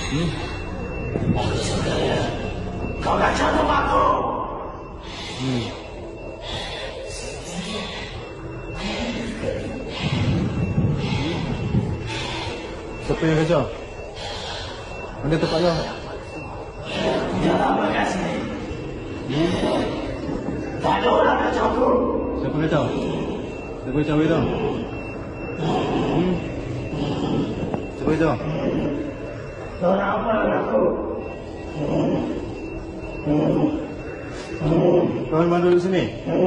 Kau nak jantung aku. Siapa yang kacau? Mana tempat kau? Jangan makasih. Tak ada orang kacau aku. Siapa kacau? Siapa kacau itu? Siapa kacau? Kau nak apa dengan aku? Kau memang duduk sini?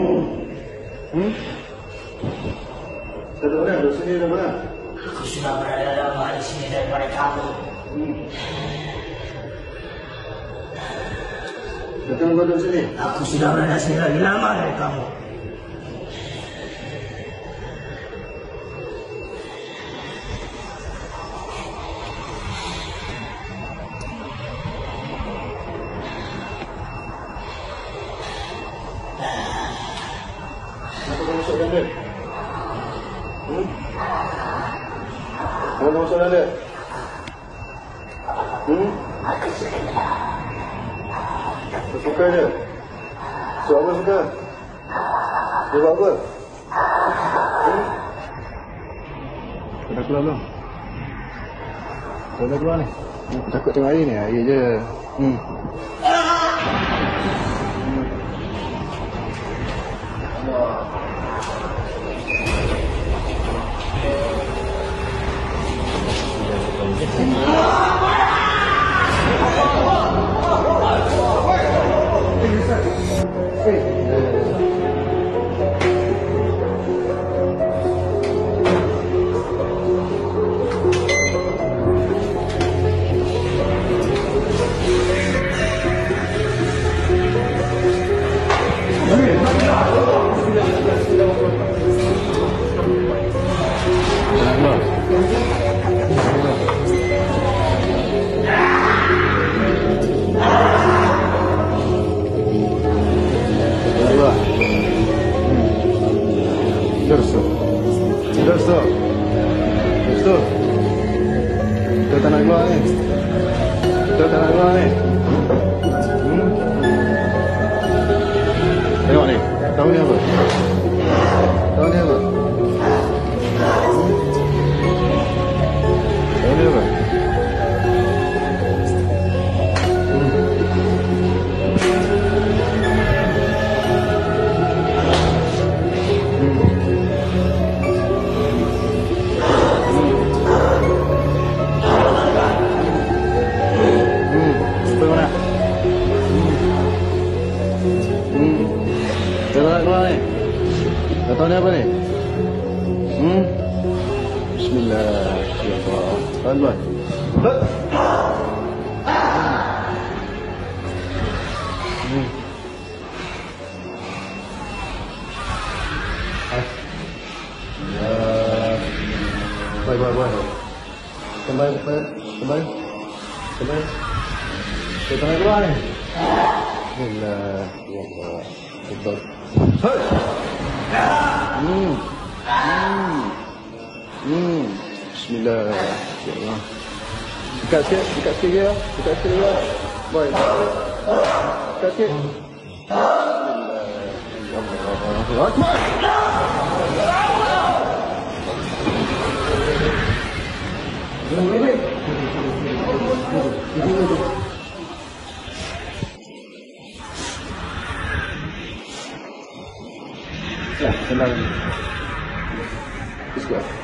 Satu orang duduk sini dah mana? Aku sudah berada lama di sini daripada kamu. Betul kau duduk sini? Aku sudah berada sini lagi lama dari kamu. Kenapa kau masuk dalam? Kenapa kau masuk dalam? Aku suka. Kau suka je? Suka apa suka? Dia buat apa? Kau dah keluar belum? Kau dah keluar ni? Aku takut tengok air ni, air je. Terus tu. Kita tak nak keluar ni. Kita tak nak keluar ni. Tengok ni. Tahu ni apa? Tahu ni apa? Tahu ni apa? Keluar ni. Tak tahu ni apa ni? Bismillahirrahmanirrahim. Baik. Kembali. Kita nak keluar ni. Bismillahirrahmanirrahim. Bismillahirrahmanirrahim. Dekat sikit ya. Baik. Dekat sikit. Ya, tenang. Bismillah.